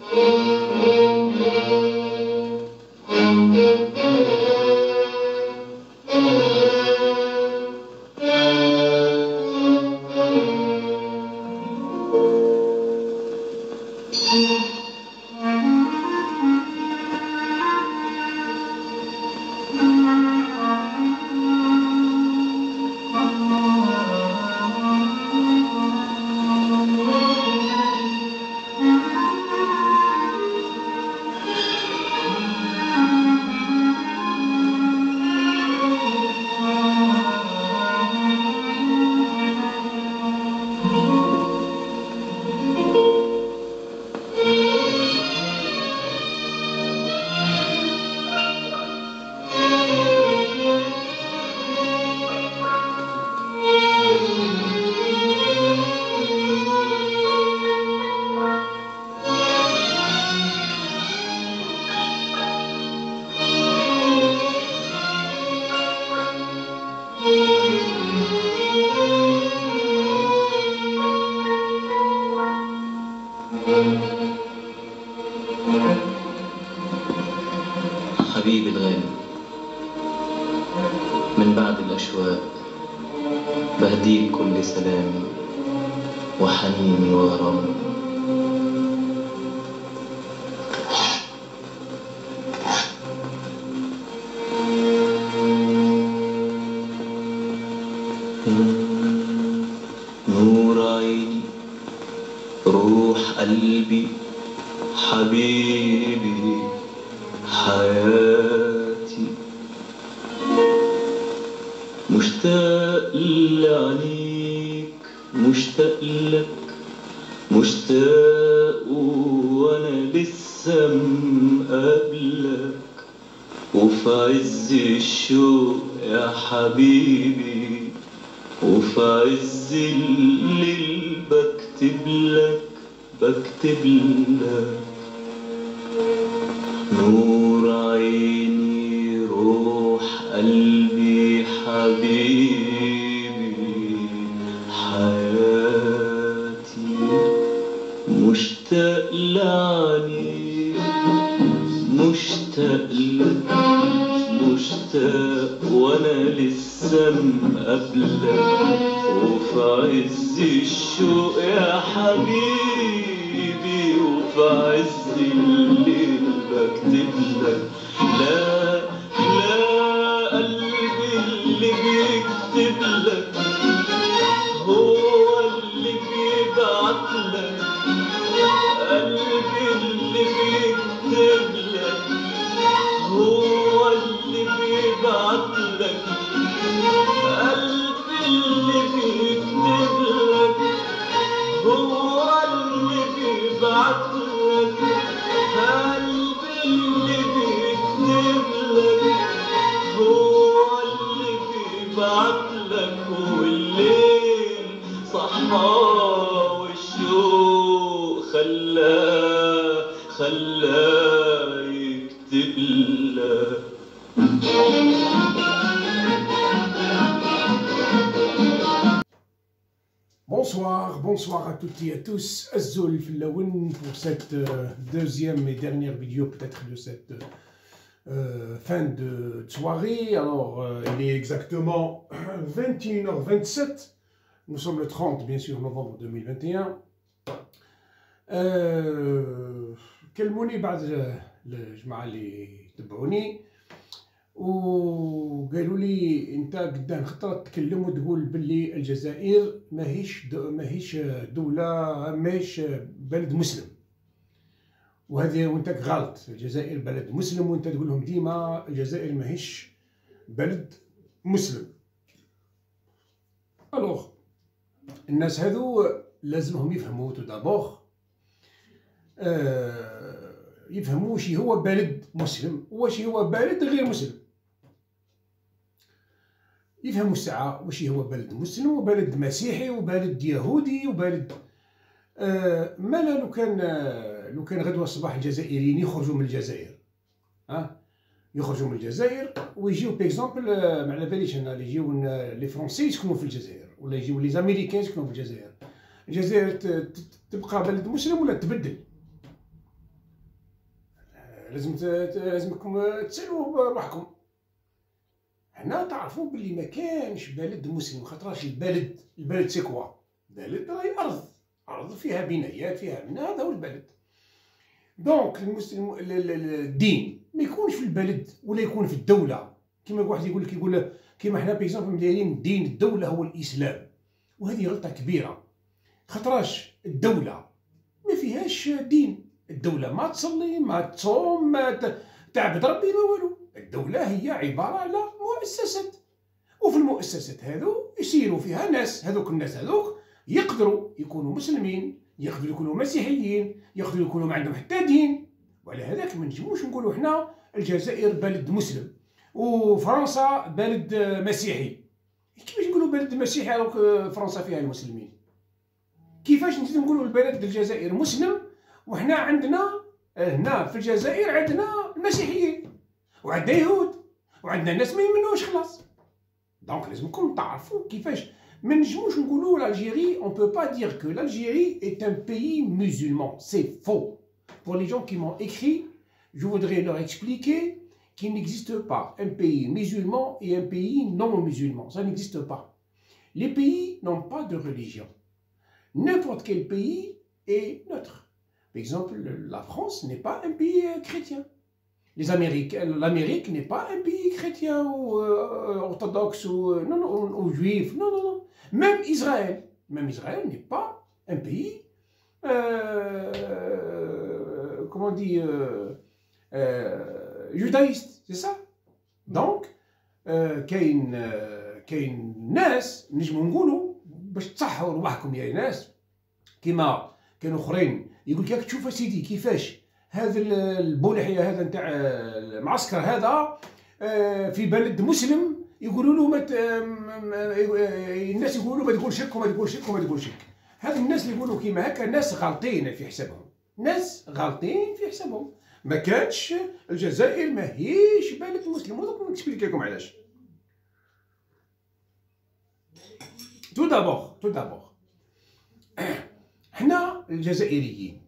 حبيبي الغالي، من بعد الأشواق بهديك كل سلامي وحنيني وغرامي. نور عيني، روح قلبي، حبيبي، حياتي، مشتاق لعينيك، مشتاق لك، مشتاق وانا لسه مقابلك، وفي عز الشوق يا حبيبي، وفي عز الليل بكتب لك، بكتب لك. نور عيني، روح قلبي، حبيبي، حياتي، مشتاق لعينيك، مشتاق لك، مشتاق وانا لسه مقابلك، وفي عز الشوق يا حبيبي، وفي عز الليل بكتب لك. لا لا، قلبي اللي بيكتب لك هو اللي بيبعت لك، قلبي اللي بيكتب لك هو اللي بيبعت لك، قلبي اللي بيكتب لك هو اللي بيبعت لك، قلبي اللي بيكتب لك هو اللي بيبعت لك. والليل صحى والشوق خلاه يكتب لك. Bonsoir à toutes et à tous. Azul Filaoun pour cette deuxième et dernière vidéo peut-être de cette fin de soirée. Alors, il est exactement 21h27. Nous sommes le 30, bien sûr, novembre 2021. كلموني بعد الجماعة اللي تبعوني وقالوا لي انت قدام خطرة تتكلم وتقول باللي الجزائر ماهيش دولة، ماهيش بلد مسلم، وانت غلط. الجزائر بلد مسلم، وانت تقول لهم ديما الجزائر ماهيش بلد مسلم. الوغ الناس هذو لازمهم يفهموا تو دابور، يفهموا واش هو بلد مسلم واش هو بلد غير مسلم، يفهموا الساعة واش هو بلد مسلم وبلد مسيحي وبلد يهودي وبلد مالا. لو كان غدوة الصباح الجزائريين يخرجوا من الجزائر، يخرجوا من الجزائر ويجيو بيكزومبل، ما على باليش انا، اللي يجيو لي فرونسي يسكنوا في الجزائر ولا يجيو لي زاميريكان يسكنوا في الجزائر. الجزائر تبقى بلد مسلم ولا تبدل؟ لازمكم تسالوا بروحكم. حنا تعرفوا باللي ما كانش بلد مسلم، خاطرش البلد سي كوا؟ البلد راهي ارض فيها بنايات فيها من هذا هو البلد. دونك المسلم الدين ما يكونش في البلد ولا يكون في الدوله، كما واحد يقول كيما حنا بيزون دايرين دين الدوله هو الاسلام، وهذه غلطه كبيره. خاطرش الدوله ما فيهاش دين، الدوله ما تصلي ما تصوم ما تعبد ربي ما والو. الدوله هي عباره على مؤسسات، وفي المؤسسات هذو يسيروا فيها ناس، هذوك الناس هذوك يقدروا يكونوا مسلمين، يقدروا يكونوا مسيحيين، يقدروا يكونوا ما عندهم حتى دين. وعلى هذاك ما نجموش نقولوا حنا الجزائر بلد مسلم وفرنسا بلد مسيحي. كيفاش نقولوا بلد مسيحي alors فرنسا فيها المسلمين؟ كيفاش نزيدو نقولوا البلد الجزائر مسلم وحنا عندنا هنا في الجزائر عندنا المسيحيين وعندنا يهود وعندنا ناس ما يمنوش خلاص. دونك لازمكم تعرفوا كيفاش ما نجموش نقولوا l'Algérie, on peut pas dire que l'Algérie est un pays musulman, c'est faux. Pour les gens qui m'ont écrit, je voudrais leur expliquer qu'il n'existe pas un pays musulman et un pays non musulman, ça n'existe pas. Les pays n'ont pas de religion. N'importe quel pays est neutre. Par exemple, la France n'est pas un pays chrétien. L'Amérique n'est pas un pays chrétien ou orthodoxe ou juif. Non, non, non. Même Israël n'est pas un pays, comment on dit, judaïste, c'est ça. Donc, كاين ناس نجمو نقولوا باش تصحوا رواحكم يا ناس، كيما كانوا اخرين يقول لك تشوف يا سيدي كيفاش هذا البولحيه هذا نتاع المعسكر هذا في بلد مسلم يقولوا له الناس يقولوا ما تقولش شك وما تقولش شك وما تقولش شك. هذ الناس اللي يقولوا كيما هكا ناس غالطين في حسابهم، ناس غالطين في حسابهم. ما كانتش الجزائر ماهيش بلد مسلم، ودوك نكسبليكي لكم علاش. تو دابور حنا الجزائريين،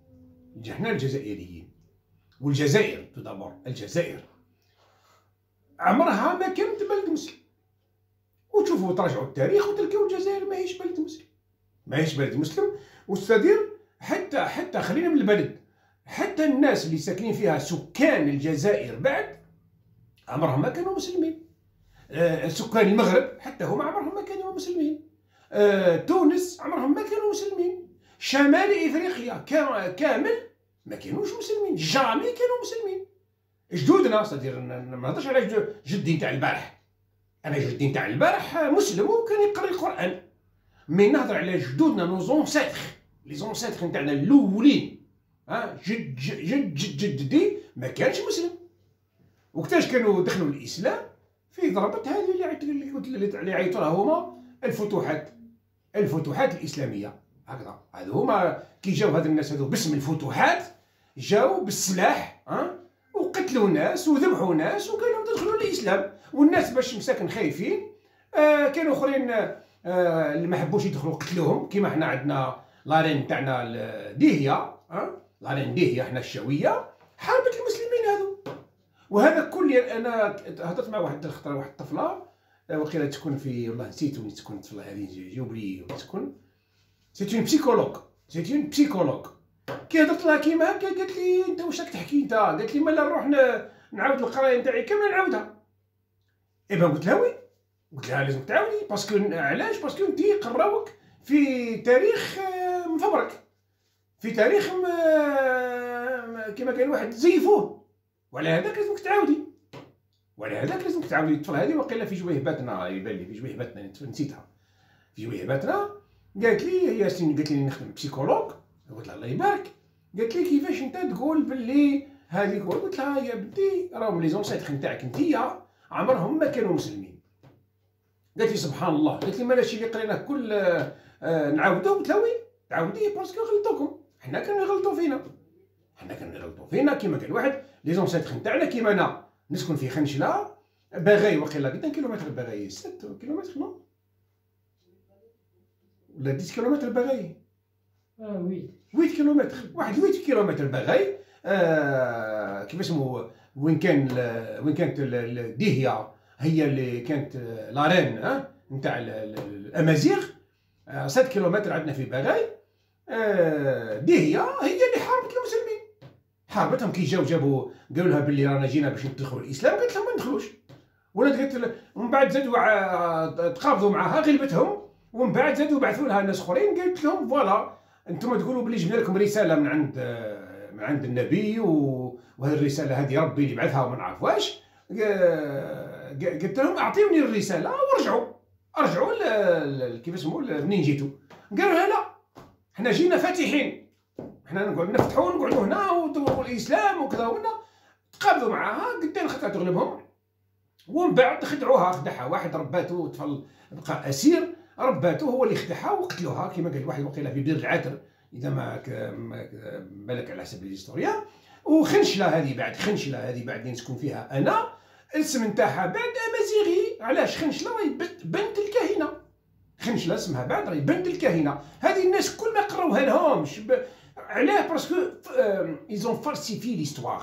والجزائر تو دابور الجزائر عمرها ما كانت بلد مسلم. وتشوفوا تراجعوا التاريخ وتلقاو الجزائر ماهيش بلد مسلم. وستادير حتى خلينا من البلد، حتى الناس اللي ساكنين فيها سكان الجزائر بعد عمرهم ما كانوا مسلمين. سكان المغرب حتى هم عمرهم ما كانوا مسلمين. تونس عمرهم ما كانوا مسلمين. شمال افريقيا كامل ما كانوش مسلمين، جامي كانوا مسلمين. جدودنا صدير ما نهضرش على جدي نتاع البارح، انا جدي نتاع البارح مسلم وكان يقرا القران، مي نهضر على جدودنا لي زونسيتر نتاعنا الاولين. جد جد جد جدي ما كانش مسلم. وقتاش كانوا دخلوا الاسلام؟ في ضربت هذه اللي عيطوا لها هما الفتوحات الاسلاميه. هكذا هذو هما كي جاو هاد الناس هذو باسم الفتوحات جاو بالسلاح وقتلوا ناس وذبحوا ناس وقالوا تدخلوا الاسلام. والناس باش مساكن خايفين كانوا اخرين اللي ما حبوش يدخلوا قتلوهم. كيما حنا عندنا لارين تاعنا ديهيه، لارين ديهيه حنا الشاويه حاربت المسلمين هذو. وهذا كل انا هضرت مع واحد الطفله وقيله تكون في والله نسيت وين تكون الطفله هذه جاوب لي تكون سيت اون بسيكولوج. كي هضرت لها كيما هكا قالت لي انت واش راك تحكي انت؟ قالت لي مالا نروح نعاود القرايه نتاعي كامله نعاودها. ايبا قلت لها وي، قلت لها لازم تعاودي باسكو علاش؟ باسكو انت قراوك في تاريخ مفبرك، في تاريخ كيما قال واحد زيفوه، وعلى هذاك لازمك تعاودي، الطفله هذه وقيله في جويهباتنا يبان لي في جويهباتنا نسيتها في جويهباتنا. قالت لي ياسين قالت لي نخدم بسيكولوج. قلت لها الله يبارك. قالت لي كيفاش انت تقول باللي هذيك؟ قلت لها يا بنتي راهم لي زونسيتر نتاعك انتيا عمرهم ما كانوا مسلمين. قالت لي سبحان الله. قالت لي مالا شي اللي قريناه كل نعاودو؟ قلت لها وي تعاودي باسكو غلطوكم، حنا كانوا يغلطوا فينا، كيما قال واحد لي زونسيتر نتاعنا. كيما انا نسكن في خنشله باغي وقيله قد كيلومتر باغي 6 كيلومتر نو ولا 10 كيلومتر باغي 8 كيلومتر، واحد 8 كيلومتر باغي كيف اسمه، وين كانت ديهيا هي اللي كانت لارين نتاع الامازيغ. 7 كيلومتر عندنا في باغاي. ديهيا هي اللي حاربت المسلمين، حاربتهم كي جابوا قالوا لها باللي رانا جينا باش ندخلوا الاسلام، قالت لهم ما ندخلوش. ولات قالت ومن بعد زادوا تقابضوا معها غلبتهم، ومن بعد زادوا بعثوا لها ناس اخرين قالت لهم فوالا انتم تقولوا بلي جبنا لكم رساله من عند النبي، وهذه الرساله هذه ربي اللي بعثها وما نعرف واش. قلت لهم اعطيوني الرساله ارجعوا كيف اسمه منين جيتوا. قالوا لها لا، احنا جينا فاتحين، احنا نقعد نفتحوا ونقعدوا هنا والاسلام وكذا وكذا. تقابلوا معاها قدام خاطر تغلبهم، ومن بعد خدعها واحد رباته طفل بقى اسير، رباته هو اللي خدعها وقتلوها كما قال واحد وقيله في بير العاتر اذا ما بالك على حسب الهيستوريا. وخنشله هذه بعد نسكن فيها انا، الاسم نتاعها بعد امازيغي. علاش خنشله؟ راهي بنت الكاهنه. خنشله اسمها بعد راهي بنت الكاهنه. هذه الناس كل ما قراوها لهمش علاه باسكو ايزون فالسيفي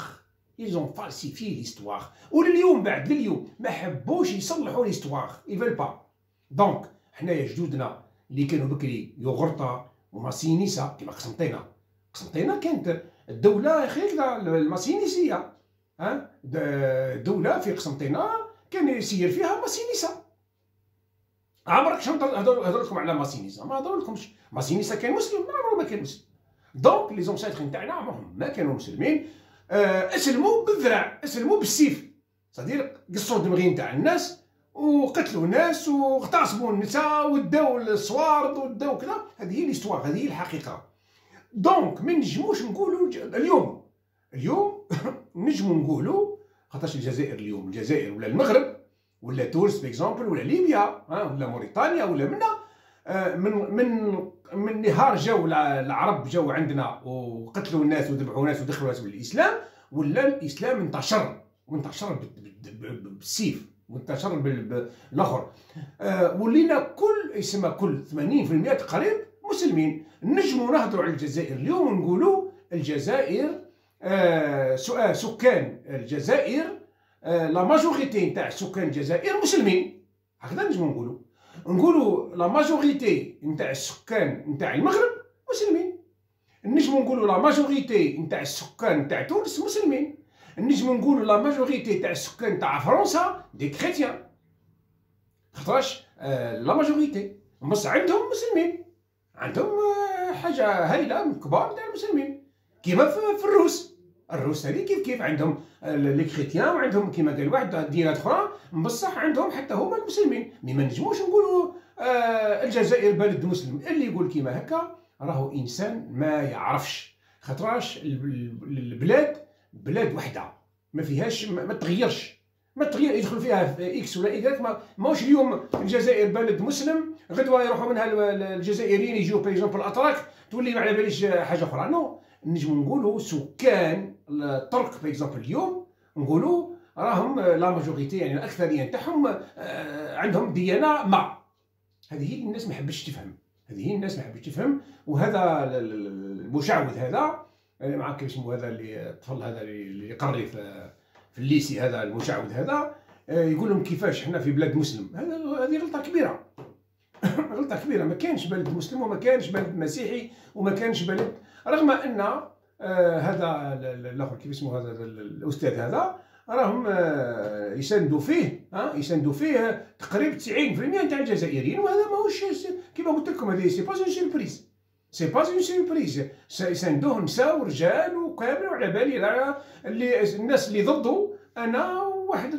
ليستواغ. ولليوم بعد لليوم ما حبوش يصلحوا ليستواغ، يفل با. دونك حنايا جدودنا اللي كانوا بكري يوغرطا وماسينيسا كيما قسنطينه كانت الدوله يا اخي كذا الماسينيسيه. دولة في قسنطينة كان يسير فيها ماسينيسا. عمرك شنو هضر لكم على ماسينيسا؟ ما هضر لكمش. ماسينيسا كان مسلم؟ ما عمره ما كان مسلم. دونك لي زونسيتر نتاعنا عمرهم ما كانوا مسلمين. اسلموا بالذراع، اسلموا بالسيف، صدير قصوا الدماغ نتاع الناس وقتلوا الناس واغتصبوا النساء وداو الصوارد وداو كذا. هذه هي ليستواغ، هذه هي الحقيقة. دونك ما نجموش نقولوا اليوم نجمو نقولوا خاطرش الجزائر اليوم، الجزائر ولا المغرب ولا تونس بيكزومبل ولا ليبيا ولا موريتانيا ولا منا من نهار جاو العرب جاو عندنا وقتلوا الناس وذبحوا الناس ودخلوا الناس بالاسلام، ولا الاسلام وانتشر بالسيف وانتشر بالاخر. ولينا كل 80% تقريبا مسلمين. نجمو نهضروا على الجزائر اليوم ونقولوا الجزائر سكان الجزائر لا ماجوريتي نتاع سكان الجزائر مسلمين. هكذا نجمو نقولوا لا ماجوريتي نتاع السكان نتاع المغرب مسلمين. نجمو نقولوا لا ماجوريتي نتاع السكان نتاع تونس مسلمين. نجمو نقولوا لا ماجوريتي تاع السكان نتاع فرنسا دي كريتيان، خاطرش لا ماجوريتي بصح عندهم مسلمين، عندهم حاجه هايله كبار تاع المسلمين. كيما في الروس هذه كيف عندهم لي كريتيان وعندهم كيما قال واحد ديانات اخرى، بصح عندهم حتى هما المسلمين. مي ما نجموش نقولوا الجزائر بلد مسلم. اللي يقول كيما هكا راهو انسان ما يعرفش، خاطراش البلاد بلاد وحده ما فيهاش ما تغير يدخل فيها اكس ولا ايكغيك. ماهوش اليوم الجزائر بلد مسلم غدوه يروحوا منها الجزائريين يجيو بايزومبل الاتراك تولي ما على باليش حاجه اخرى. نو، نجمو نقولوا سكان الترك بايزومبل اليوم نقولوا راهم لا ماجوريتي، يعني الاكثريه نتاعهم عندهم ديانه ما. هذه هي الناس ما حبتش تفهم، وهذا المشعوذ هذا ما عرفت اسمه، هذا اللي الطفل هذا اللي يقري في الليسي، هذا المشعوذ هذا يقول لهم كيفاش احنا في بلاد مسلم. هذه غلطه كبيره. غلطه كبيره. ما كانش بلد مسلم وما كانش بلد مسيحي وما كانش بلد، رغم ان هذا الاخر كيف اسمه هذا الاستاذ هذا راهم يساندوا فيه تقريبا 90% نتاع الجزائريين. وهذا ماهوش كيما قلت لكم، هذه سي با اون سيربريز. يساندوه نساء ورجال وكامل، وعلى بالي اللي الناس اللي ضده انا واحد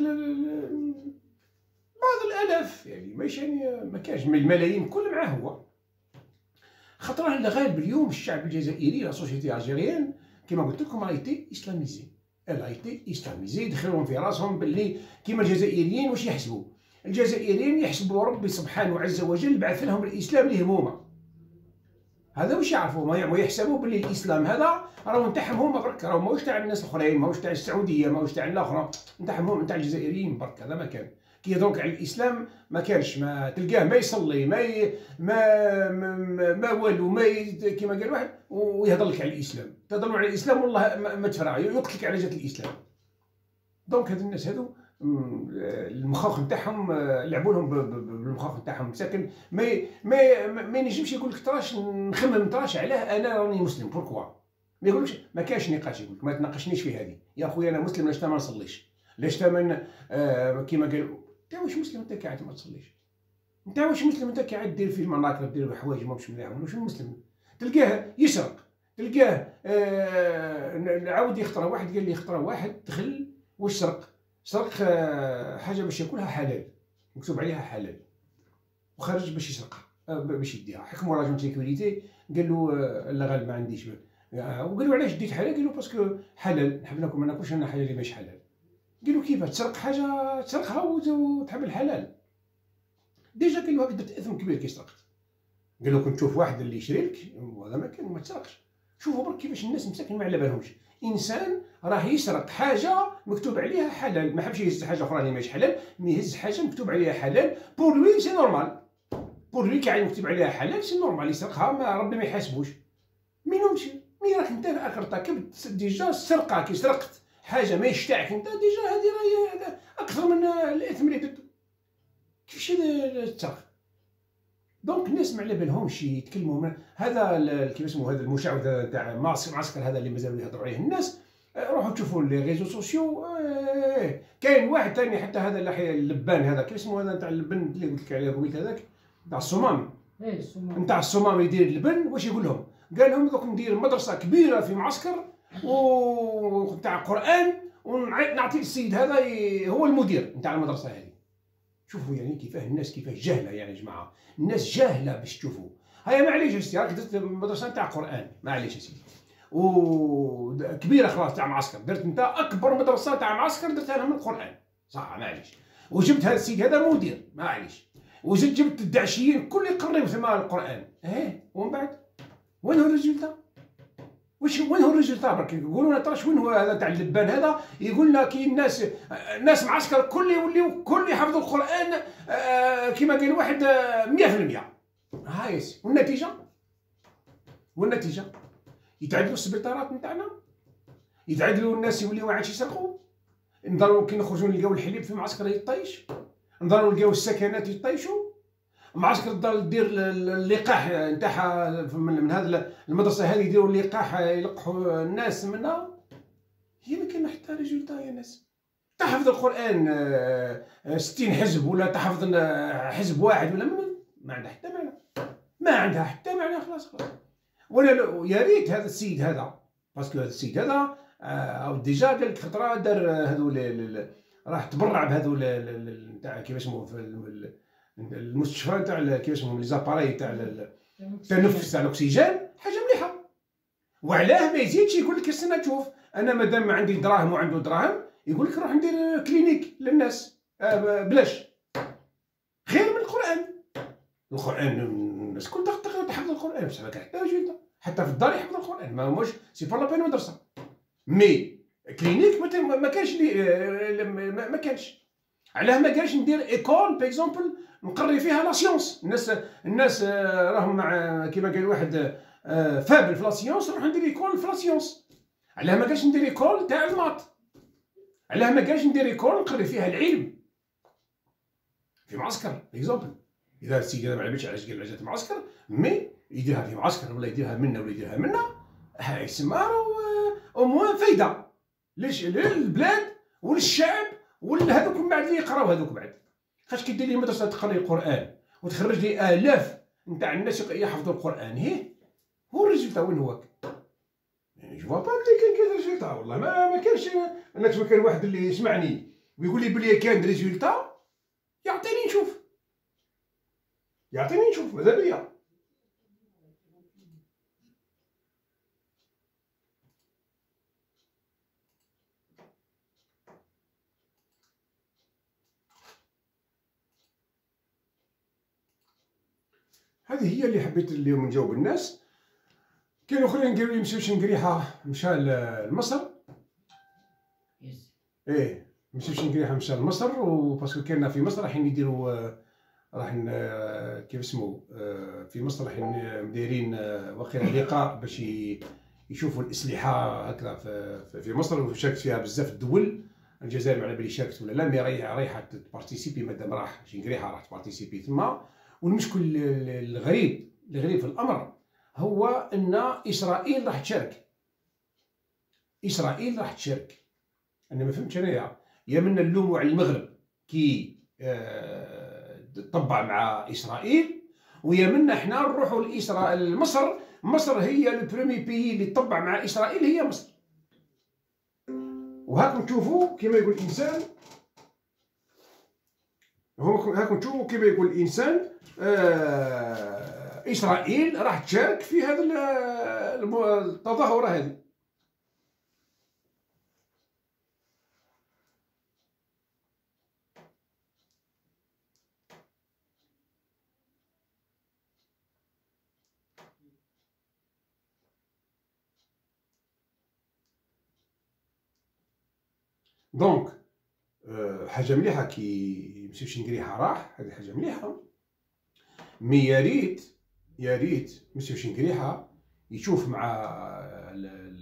بعض الالاف، يعني ماشي يعني ما كانش من الملايين كل معاه هو. خاطر الغالب اليوم الشعب الجزائري لا سوسيتي الجيريان كما قلت لكم رايتي اسلاميزي. يدخلون في راسهم باللي كيما الجزائريين واش يحسبوا؟ الجزائريين يحسبوا ربي سبحانه عز وجل بعث لهم الاسلام ليهم هما. هذا واش يعرفوا؟ ما يحسبوا باللي الاسلام هذا راهو نتاعهم هما برك، راهو ماهوش تاع الناس الاخرين، ماهوش تاع السعوديه، ماهوش تاع الاخرى، نتاعهم هما نتاع الجزائريين برك. هذا ما كان كي دونك على الاسلام ما كانش، ما تلقاه ما يصلي ما والو كيما قال واحد ويهضر لك على الاسلام. تهضروا على الاسلام والله ما تفرع يقتلك على جهه الاسلام. دونك هاد الناس هادو المخاخ نتاعهم لعبوا لهم بالمخاخ نتاعهم مساكن. ما ينجمش يقول لك تراش نخمم تراش علاه انا راني مسلم بوركوا. ما يقولكش ما كاينش نقاش، يقول لك ما تناقشنيش في هذه يا خويا انا مسلم علاش ما نصليش، علاش كيما قال انت واش مسلم انت قاعد ما تصليش، انت واش مسلم انت قاعد دير في المناكر دير حوايج ماهمش مليحين. واش مسلم تلقاه يسرق، تلقاه عاود يخطره واحد قال لي خطره واحد دخل واش سرق حاجه باش ياكلها حلال مكتوب عليها حلال وخرج باش يسرقها باش يديها. حكموا راجل سيكوريتي قال له لا غالب ما عنديش وقال له علاش ديت حلال؟ قال له باسكو حلال نحب ناكل ما ناكلش انا حاجه اللي ماهيش حلال. قال له كيفاه تسرق حاجه تسرقها وتحب الحلال؟ ديجا قال له هذا درت اثم كبير كي سرقت. قال له كنت تشوف واحد اللي يشري لك وهذا ما كان ما تسرقش. شوفوا برك كيفاش الناس مساكن ما على بالهمش. انسان راه يسرق حاجه مكتوب عليها حلال، ما حبش يهز حاجه اخرى اللي ماهيش حلال، مي يهز حاجه مكتوب عليها حلال بور لوي سي نورمال. بور لوي كاع مكتوب عليها حلال سي نورمال يسرقها، ما ربي ما يحاسبوش. مي نمشي مي راك انت ارتكبت ديجا السرقه. كي سرقت حاجه ماهيش تاعك انت ديجا هذه راهي اكثر من الاثم اللي درتو. كيفاش تسرق؟ دونك الناس ما على بالهمش يتكلموا. هذا كيف اسمه هذا المشعوذ تاع معسكر هذا اللي مازالوا يهضروا عليه الناس. روحوا تشوفوا لي ريزو سوسيو. كاين واحد ثاني حتى هذا اللبان هذا كيف اسمه هذا تاع اللبن اللي قلت لك عليه قبيل هذاك تاع الصمام. نتاع الصمام يدير اللبن. واش يقول لهم؟ قال لهم دوك ندير مدرسه كبيره في معسكر وتاع قران ونعطي السيد هذا هو المدير نتاع المدرسه هذه. شوفوا يعني كيفاه الناس كيفاه جاهله يعني يا جماعه. الناس جاهله باش تشوفوا. هيا معليش يا سيدي راك درت مدرسه تاع قران معليش يا سيدي وكبيره خلاص تاع معسكر. درت انت اكبر مدرسه تاع معسكر درتها لهم القران صح معليش. وجبت هذا السيد هذا مدير معليش. وزدت جبت الداعشيين الكل يقريو ثما القران. ومن بعد وين هو الريزولتا؟ وين هو الريزولتا؟ برك يقولوا لنا ترى وين هو هذا تاع اللبان هذا يقول لنا كي الناس معسكر كل يوليو كل يحفظوا القران كما قال واحد 100%. هاي والنتيجه يتعدلوا السبيطارات نتاعنا، يتعدلوا الناس يوليو ما عادش يسرقوا. نضلوا كي نخرجوا نلقاو الحليب في المعسكر يطيش، نضلوا نلقاو السكنات يطيشوا. المعسكر تضل دير اللقاح نتاعها من هذا المدرسه هذه يديروا اللقاح يلقحوا الناس منها. هي ما كاين حتى ريزولتا يا ناس. تحفظ القران 60 حزب ولا تحفظ حزب واحد ولا ما عندها حتى معنى. ما عندها حتى معنى خلاص. ولا يا ريت هذا السيد هذا باسكو هذا السيد هذا او ديجا قال لك خطره دار هذول راح تبرع بهذول نتاع كيف اسمه في المستشفى نتاع كيف اسمهم لي زاباراي تاع التنفس تاع الاكسجين. حاجه مليحه. وعلاه ما يزيدش يقول لك استنى تشوف انا مادام ما عندي دراهم وعنده دراهم يقول لك روح ندير كلينيك للناس بلاش خير من القران. القران الناس كل تحفظ القران بصح ما كان حتى رجل حتى في الدار يحفظ القران ما موش سي با لا بين مدرسه. مي كلينيك ما كانش ما كانش. علاه ما قالش ندير ايكول باغ نقري فيها لا سيونس. الناس راهم مع كيما قال واحد فابل في لا سيونس نروح ندير ايكول في لا سيونس. علاه ما قالش ندير ايكول تاع المات. علاه ما قالش ندير ايكول نقري فيها العلم في معسكر باغ اذا السيد هذا ما عجبش علاش قال عجبت المعسكر مي يديرها في معسكر ولا يديرها منا ولا يديرها منا هاي يسمى او موان فايده للبلاد وللشعب ولهذوك من بعد اللي يقراو هذوك بعد. خاش كي دير لي مدرسه تقري القران وتخرج لي الاف نتاع الناس يحفظوا القران هو الريزولتا وين هو؟ يعني جو با بلي كاين ريزولتا والله ما كانش. انا ما كان واحد اللي يسمعني ويقول لي بلي كان ريزولتا يعطيني نشوف ماذا بيا. هذه هي اللي حبيت اليوم نجاوب الناس. كاين اخرين قالوا لي مشى شنقريحه مشى لمصر. مشى شنقريحه مشى لمصر وباسكو كنا في مصر راح يديروا كيف اسمه في مصر راح دايرين واقيلا لقاء باش يشوفوا الاسلحه هكذا في مصر، وشاركت فيها بزاف الدول. الجزائر ما على بالي شاركت ولا لا، مي رايحه تبارتيسيبي مادام راح شنقريحه راح تبارتيسيبي تما. والمشكل الغريب في الامر هو ان اسرائيل راح تشارك. اسرائيل راح تشارك. انا ما فهمتش انايا، يا من نلوموا على المغرب كي طبع مع اسرائيل، ويا منا حنا نروحوا لمصر. مصر هي البريمي بيي اللي طبع مع اسرائيل، هي مصر. وهاكم تشوفوا كما يقول الانسان، هاكم تشوفوا كما يقول الانسان، اسرائيل راح تشارك في هذا التظاهره هذه. دونك حاجه مليحه كي مسيو شنقريحه راح، هذه حاجه مليحه. مي يا ريت مسيو شنقريحه يشوف مع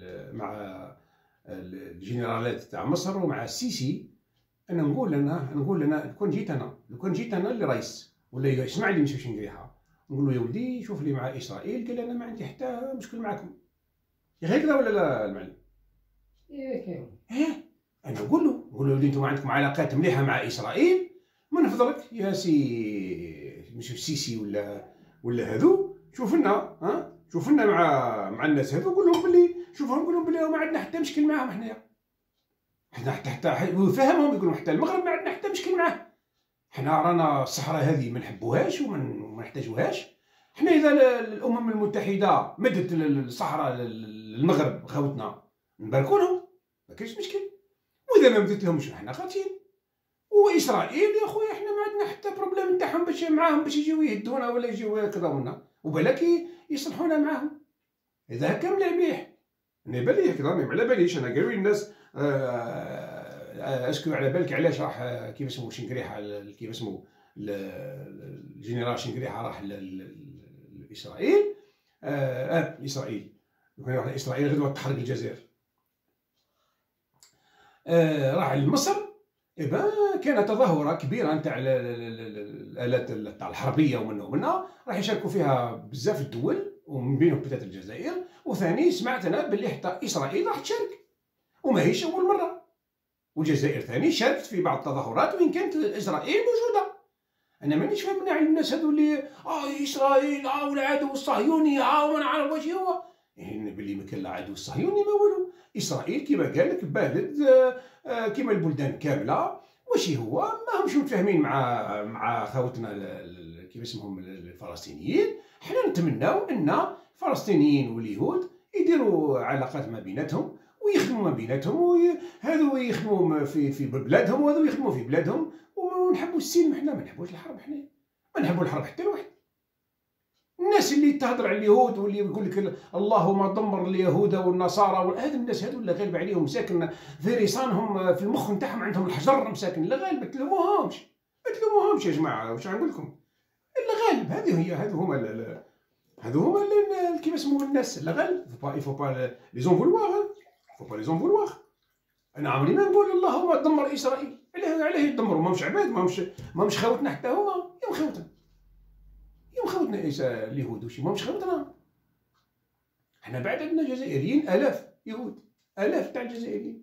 الجنرالات تاع مصر ومع السيسي. انا نقول لنا لو كان جيت انا اللي رئيس، ولا يسمع لي مسيو شنقريحه، نقول له يا ولدي شوف لي مع اسرائيل. قال انا ما عندي حتى مشكل معكم. هكذا ولا لا المعلم؟ ايه انا نقول له ولدي انتم عندكم علاقات مليحه مع اسرائيل، من فضلك يا سي مش السيسي ولا هذو، شوف لنا مع الناس هذو، قول لهم باللي قول لهم باللي ما عندنا حتى مشكل معاهم. حنا حتى ويفهمهم، يقولوا حتى المغرب ما عندنا حتى مشكل معاه. حنا رانا الصحراء هذه ما نحبوهاش وما نحتاجوهاش. حنا اذا الامم المتحده مدت الصحراء للمغرب خوتنا نباركوا لهم، ما كاينش مشكل. واذا ما مدت لهمش حنا خاطيين. واسرائيل يا خويا حنا ما عندنا حتى بروبليم نتاعهم باش يجيو يهدونا ولا يجيو يكذبونا، وبالك يصلحونا معاهم. اذا هكا مليح. انا بالي هكذا، ما على باليش انا. قالوا لي الناس اسكو على بالك علاش راح كيف اسمه شنقريحه، كيف اسمه الجنرال شنقريحه راح لاسرائيل. اسرائيل كان يروح لاسرائيل غدوه تحرق الجزائر. راح لمصر. كان تظاهره كبيره نتاع الالات تاع الحربيه ومنها راح يشاركوا فيها بزاف الدول، ومن بينهم بتات الجزائر. وثاني سمعت انا باللي حتى اسرائيل راح تشارك، وماهيش اول مره. والجزائر ثاني شاركت في بعض التظاهرات وين كانت اسرائيل موجوده. انا مانيش فاهم على الناس هذو اللي اسرائيل والعدو الصهيوني وما نعرف واش هو. يعني باللي ما كان لا عدو الصهيوني ما والو. اسرائيل كما قال لك بلد كما البلدان كامله. واش هو ما همش متفاهمين مع خوتنا كيف اسمهم الفلسطينيين. حنا نتمناو ان الفلسطينيين واليهود يديروا علاقات ما بيناتهم ويخدموا ما بيناتهم، هذو يخدموا في بلادهم وهذو يخدموا في بلادهم. ونحبوا السلم. حنا ما نحبوش الحرب. حنا ما نحبوا الحرب حتى لواحد. الناس اللي تهضر على اليهود واللي يقول لك اللهم دمر اليهود والنصارى، هذو الناس هذو اللي غالب عليهم مساكن في رصانهم في المخ نتاعهم عندهم الحجر مساكن. لا غالب ما تلوموهمش يا جماعه. واش نقول لكم؟ الغالب هذو هما كيف اسمه الناس. الغالب يفو با لي زون فولوار. انا عمري ما نقول اللهم دمر اسرائيل. علاه يدمروا؟ ماهمش عباد، ماهمش خوتنا حتى هما. يوم خوتنا اليهود وشي ماهمش خوتنا. حنا بعد عندنا جزائريين الاف يهود، الاف تاع الجزائريين.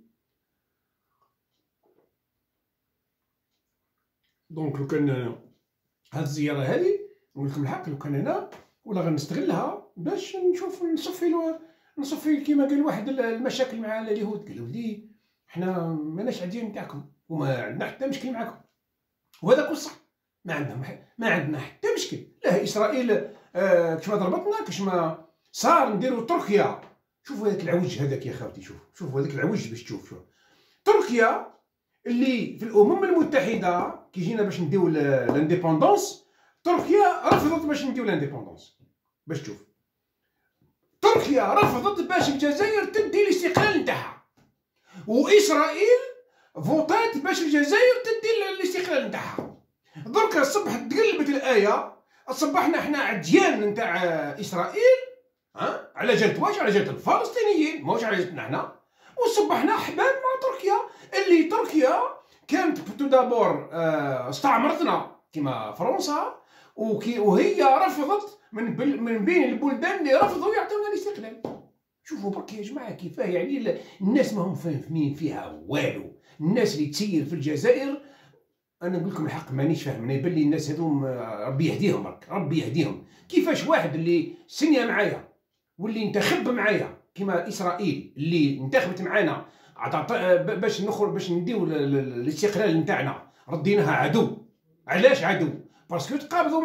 دونك لو كان هاد الزياره هذه نقول لكم الحق، لو كان انا ولا غنستغلها باش نشوف نصفي كيما قال واحد المشاكل مع اليهود. قال ولدي حنا ماناش عاديين نتاعكم وما عندنا حتى مشكل معكم، وهذا كل صح. ما عندنا حتى مشكل. لا اسرائيل كاش ما ضربتنا، كاش ما صار نديروا تركيا. شوفوا هذاك العوج هذاك يا خاوتي، شوفوا هذاك العوج باش تشوف تركيا اللي في الامم المتحده كي جينا باش نديو لانديبوندونس. تركيا رفضت باش نديو لانديبوندونس. باش تشوف تركيا رفضت باش الجزائر تدي الاستقلال نتاعها، واسرائيل فوطات باش الجزائر تدي الاستقلال نتاعها. دركا صبحت تقلبت الايه، اصبحنا احنا عديان نتاع اسرائيل. على جالت واش؟ على جالت الفلسطينيين، ماهوش على جالتنا حنا. وصبحنا احباب مع تركيا، اللي تركيا كانت تو دابور استعمرتنا كما فرنسا، وهي رفضت من بين البلدان اللي رفضوا يعطيونا الاستقلال. شوفوا برك يا جماعه كيفاه يعني الناس ما هم فاهمين فيها والو. الناس اللي تسير في الجزائر، انا نقول لكم الحق مانيش فاهم. انا يبان لي الناس هذوم ربي يهديهم برك، ربي يهديهم. كيفاش واحد اللي سنيا معايا واللي انتخب معايا كما اسرائيل اللي انتخبت معانا باش نخرج باش نديو الاستقلال نتاعنا، رديناها عدو. علاش عدو؟ باسكو تقابضوا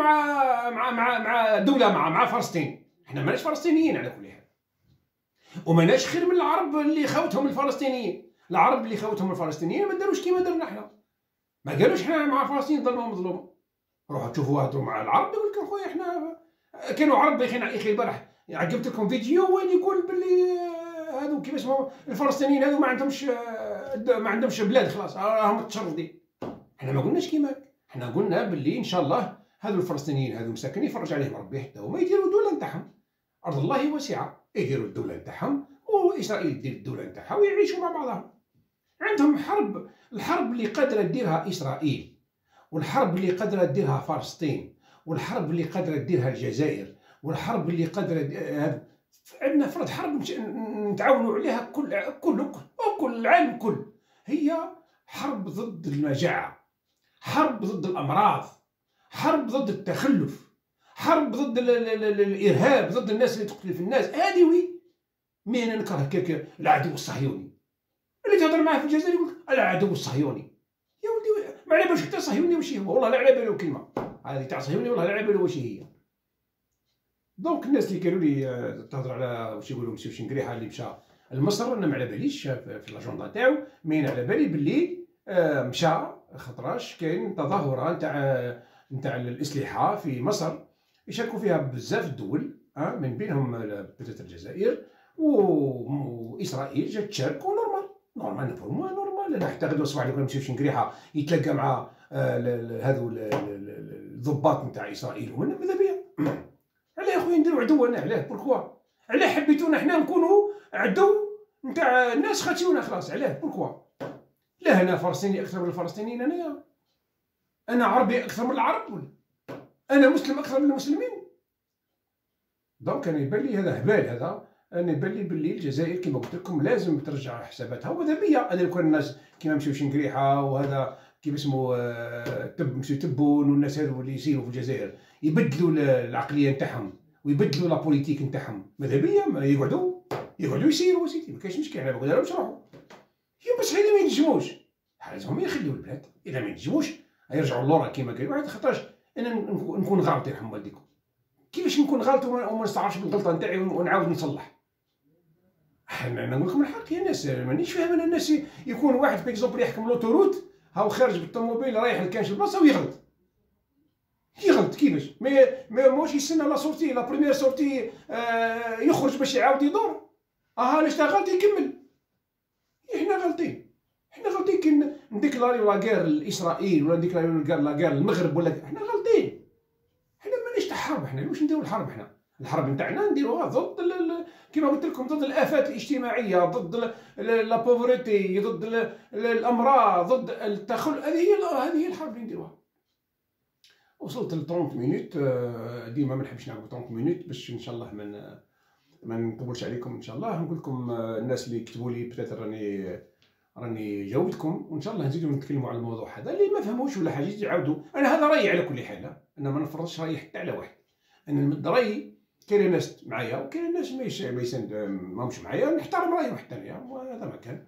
مع دوله مع فلسطين. احنا ماناش فلسطينيين على كل حال، وماناش خير من العرب اللي خوتهم الفلسطينيين. العرب اللي خوتهم الفلسطينيين ما داروش كيما درنا احنا، ما قالوش احنا مع فلسطين ظلمه مظلومه. روحوا تشوفوا هضروا مع العرب. يقول لكم خويا احنا كانوا عرب بايخين على الاخي البارح. عجبت لكم فيديو وين يقول باللي هذو كيفاش الفلسطينيين هذو ما عندهمش بلاد خلاص راهم متشردين. احنا ما قلناش كيماك، احنا قلنا باللي ان شاء الله هذو الفلسطينيين هذو مساكن يفرج عليهم ربي حتى هما يديروا الدوله نتاعهم. ارض الله واسعه، يديروا الدوله نتاعهم واسرائيل تدير الدوله نتاعها ويعيشوا مع بعضهم. عندهم حرب، الحرب اللي قادره ديرها اسرائيل، والحرب اللي قادره ديرها فلسطين، والحرب اللي قادره ديرها الجزائر، والحرب اللي قادره عندنا فرض حرب نتعاونوا عليها كل العالم كل. هي حرب ضد المجاعه، حرب ضد الامراض، حرب ضد التخلف، حرب ضد الارهاب، ضد الناس اللي تقتل في الناس. هذه وي مين نكره العدو الصهيوني اللي تهضر معاه في الجزائر يقول العدو الصهيوني. يا ولدي ما على بالوش حتى صهيوني واش هو، والله لا على بالو كلمه هذه تاع صهيوني، والله لا على بالو واش هي. دونك الناس اللي قالوا لي تهضر على واش يقولوا مسيو شنقريحه اللي مشى لمصر، انا ما على باليش في لاجوندا تاعو، مين على بالي باللي مشى خطراش كاين تظاهره نتاع الاسلحه في مصر يشاركوا فيها بزاف الدول، من بينهم بتات الجزائر واسرائيل جات تشارك. نورمال بور موا نورمال. انا حتى غدوه الصباح اللي كنا نمشيو شنقريحه يتلاقى مع هذو الضباط نتاع اسرائيل ومن ماذا بيا. علاه يا خويا نديرو عدونا؟ علاه بوركوا؟ علاه حبيتونا حنا نكونوا عدو نتاع الناس خاتيونا خلاص؟ علاه بوركوا؟ لا انا فلسطيني اكثر من الفلسطينيين، انا عربي اكثر من العرب، ولا انا مسلم اكثر من المسلمين؟ دونك انا يبان لي هذا هبال. هذا انا يبان لي باللي الجزائر كما قلت لكم لازم ترجع حساباتها. وماذا بيا انا لو كان الناس كيما مشيو شنقريحه وهذا كيف اسمه مشيو تبون والناس هذو اللي يسيروا في الجزائر يبدلوا العقليه نتاعهم ويبدلوا لا بوليتيك نتاعهم، ماذا بيا يقعدوا يسيروا سيدي ما كاينش مشكل. انا بقول لهمش روحوا بس اذا ما ينجموش لازم يخليوا البلاد. اذا ما ينجموش يرجعوا لورا كيما قالوا واحد. خاطرش انا نكون غلط يرحم والديكم. كيفاش نكون غلط وما نستعرفش بالغلطه نتاعي ونعاود نصلح؟ انا نقول لكم الحق يا ناس، مانيش فاهم انا الناس يكون واحد بيكزومبل يحكم لوتوروت هاو خارج بالطوموبيل رايح لكانش البلاصه ويغلط. كيفاش ماهوش يستنى لا سورتي لا بريمير سورتي يخرج باش يعاود يدور. علاش غلط يكمل. احنا غلطين كي نديكلاريو لا غير لاسرائيل ولا نديكلاريو لا غير للمغرب ولا احنا غلطين. احنا مانيش تاع حرب، احنا واش نديرو الحرب؟ احنا الحرب نتاعنا نديروها ضد كما قلت لكم ضد الافات الاجتماعيه، ضد لا بوفريتي، ضد الامراض، ضد التخلف. هذه هي الحرب اللي نديروها. وصلت ل 30 مينوت. ديما ما نحبش نعمل 30 مينوت باش ان شاء الله ما نطولش عليكم. ان شاء الله نقول لكم الناس اللي كتبوا لي بتاتر راني جاوبتكم، وان شاء الله نزيدوا نتكلموا على الموضوع هذا. اللي ما فهموش ولا حاجه يعاودوا. انا هذا رايي على كل حال، انا ما نفرضش رايي حتى على واحد. انا نمد رايي، كاين ناس معايا وكاين ناس ماهمش معايا، نحترم رايهم حتى انايا. هذا ما كان.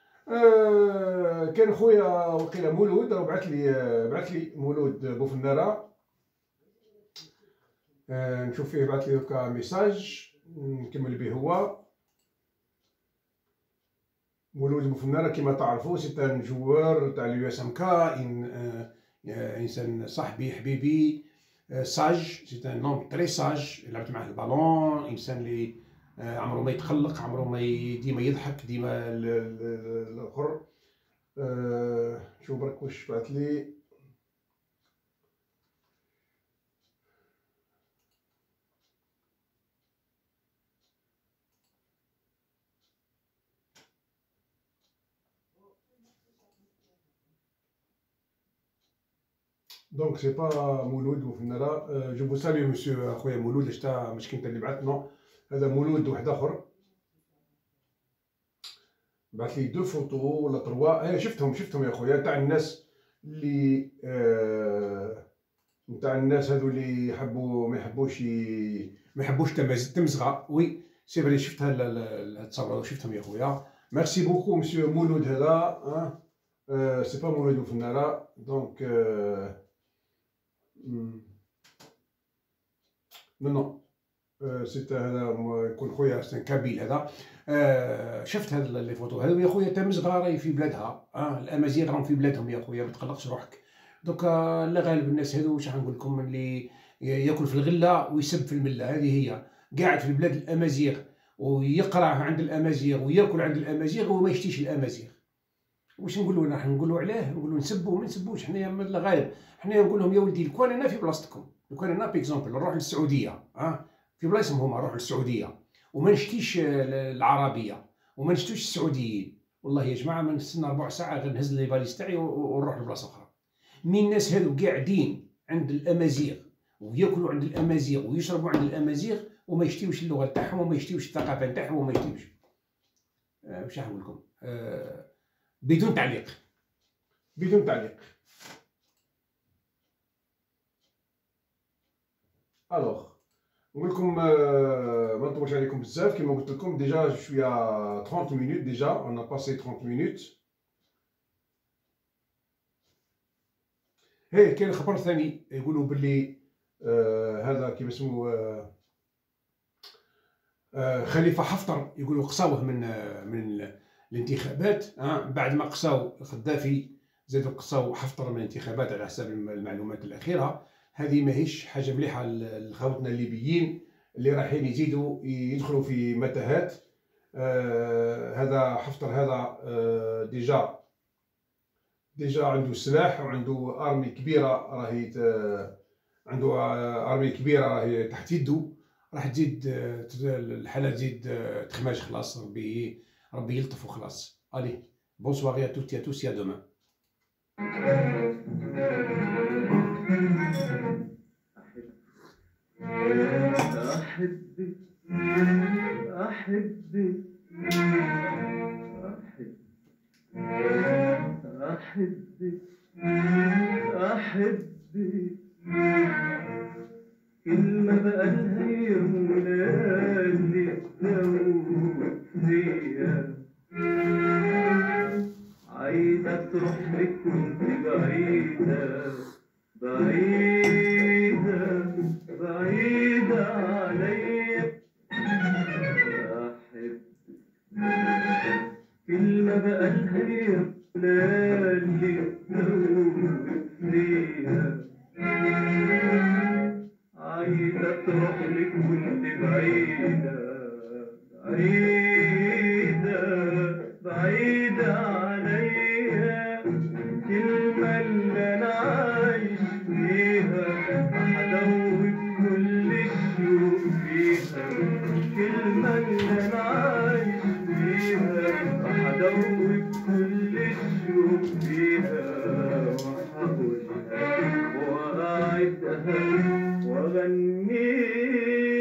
كان خويا وقيله مولود راه بعث لي مولود بوفناره. نشوف فيه بعث لي هكا ميساج نكمل به. هو مولود بوفناره كما تعرفوا سي ان جوار تاع اليو اس ام كا، انسان صاحبي حبيبي ساج، سي ان نون تري ساج. لعبت معاه البالون، انسان اللي عمره ما يتخلق، عمره ما ديما يضحك، ديما الاخر. شوف برك واش بعث لي. دونك سي با مولود وفنانة. جو فو ساليو مسيو اخويا مولود، شتا مش كنت اللي بعث، نو هذا مولود واحد اخر بعث لي 2 فوتو ولا 3. شفتهم يا خويا، تاع الناس اللي نتاع الناس هذو اللي يحبوا ما يحبوش تمزغه. وي سي فري، شفت هاد التصاور شفتهم يا خويا. ميرسي بوكو مسيو مولود هذا. سي با مولود وفنانة. دونك نو سي هذا يكون خويا سان كابيل هذا. شفت هاد لي فوتو هذو يا خويا، تمزغه راهي في بلادها. الامازيغ راهم في بلادهم يا خويا، ما تقلقش روحك. دوكا لا غالب الناس هذو واش نقول لكم، اللي ياكل في الغله ويسب في المله، هذه هي. قاعد في بلاد الامازيغ ويقرا عند الامازيغ وياكل عند الامازيغ وما يشتيش الامازيغ. واش نقولوا؟ راح نقولوا عليه، نقولوا نسبوا؟ ما نسبوش حنايا من الغالب. حنايا نقول لهم يا ولدي، لو كان انا في بلاصتكم، لو كان انا بيكزومبل نروح للسعوديه، في بلايصهم هما نروح للسعوديه وما نشتيش العربيه وما نشتوش السعوديين، والله يا جماعه ما نستنى 4 ساعات غير نهز لي فاليز تاعي ونروح لبلاصه اخرى. مين الناس هذو قاعدين عند الامازيغ وياكلوا عند الامازيغ ويشربوا عند الامازيغ وما يشتيوش اللغه تاعهم وما يشتيوش الثقافه تاعهم وما يشتيوش. واش نقول لكم؟ بدون تعليق. الوغ نقول لكم ما نطولش عليكم بزاف. كيما قلت لكم ديجا شويه 30 مينوت، ديجا اون باسي 30 مينوت. كاين خبر ثاني يقولوا باللي هذا كيما اسمو خليفه حفتر، يقولوا قصاوه من الانتخابات. بعد ما قصاو الخدافي زادوا قصاو حفتر من الانتخابات على حسب المعلومات الاخيره. هذه ماهيش حاجه مليحه لخوتنا الليبيين اللي رايحين يزيدوا يدخلوا في متاهات. هذا حفتر هذا ديجا عنده سلاح وعنده ارمي كبيره، راهي تحت يده. راح تزيد الحاله تزيد تخماج. خلاص ربي يلطف وخلاص. الي بونسوار يا توت يا توس، يا دومان. أحبك أحبك أحبك أحبك كلمة بقالها يملالي فيها، عايزة تروح لك وانت بعيدة بعيدة بعيدة عليا. أحبك كلمة بقالها يملالي فيها، عايزة تروح لك وانت بعيدة بعيدة بعيدة عليا. كلمة اللي أنا عايش فيها هدوب كل الشوق فيها. كلمة اللي أنا عايش فيها هدوب كل الشوق فيها، وهقولها وأعدها وأغنيها.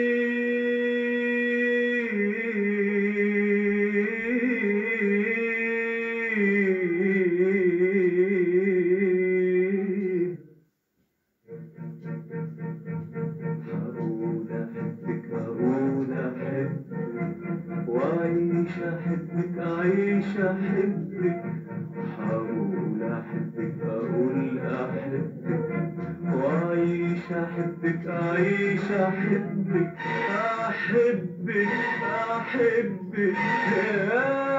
أعيش أحبك، حاول أحبك أقول أحبك، وأعيش أحبك أعيش أحبك أحبك أحبك يا